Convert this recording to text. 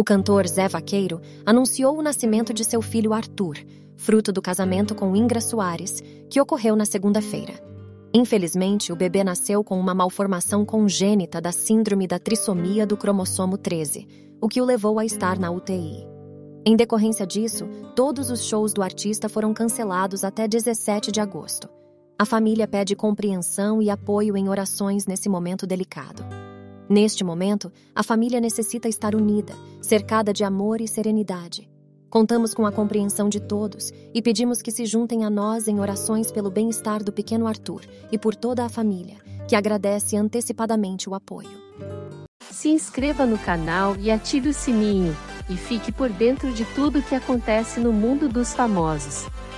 O cantor Zé Vaqueiro anunciou o nascimento de seu filho Arthur, fruto do casamento com Ingra Soares, que ocorreu na segunda-feira. Infelizmente, o bebê nasceu com uma malformação congênita da síndrome da trissomia do cromossomo 13, o que o levou a estar na UTI. Em decorrência disso, todos os shows do artista foram cancelados até 17 de agosto. A família pede compreensão e apoio em orações nesse momento delicado. Neste momento, a família necessita estar unida, cercada de amor e serenidade. Contamos com a compreensão de todos e pedimos que se juntem a nós em orações pelo bem-estar do pequeno Arthur e por toda a família, que agradece antecipadamente o apoio. Se inscreva no canal e ative o sininho, e fique por dentro de tudo que acontece no mundo dos famosos.